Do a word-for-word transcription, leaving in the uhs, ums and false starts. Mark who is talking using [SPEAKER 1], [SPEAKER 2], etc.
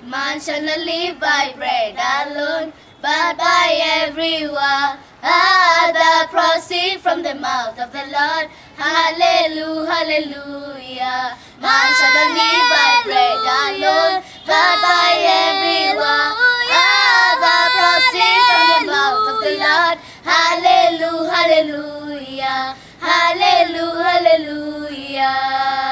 [SPEAKER 1] Man shall not live by bread alone, but by every word ah, that proceed from the mouth of the Lord. Hallelujah, hallelujah. Man shall not live by bread alone, but by every word ah, that proceed from the mouth of the Lord. Hallelujah, hallelujah, hallelujah, hallelujah.